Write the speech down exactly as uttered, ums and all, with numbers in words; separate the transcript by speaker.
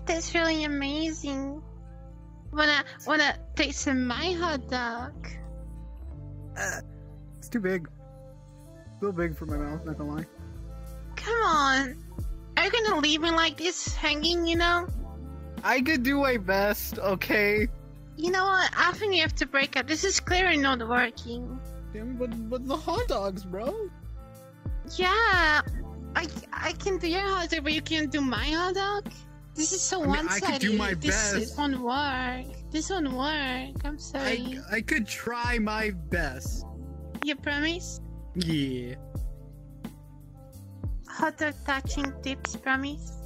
Speaker 1: That's really amazing. Wanna wanna taste my hot dog?
Speaker 2: Uh, it's too big. A little big for my mouth, not gonna lie.
Speaker 1: Come on. Are you gonna leave me like this, hanging, you know?
Speaker 2: I could do my best, okay?
Speaker 1: You know what? I think you have to break up. This is clearly not working.
Speaker 2: Damn, but, but the hot dogs, bro.
Speaker 1: Yeah. I, I can do your hot dog, but you can't do my hot dog? This is so
Speaker 2: I mean,
Speaker 1: one-sided.
Speaker 2: I could do my
Speaker 1: this
Speaker 2: best.
Speaker 1: won't work. This won't work. I'm sorry.
Speaker 2: I, I could try my best.
Speaker 1: You promise?
Speaker 2: Yeah.
Speaker 1: Hot dog touching tips, promise?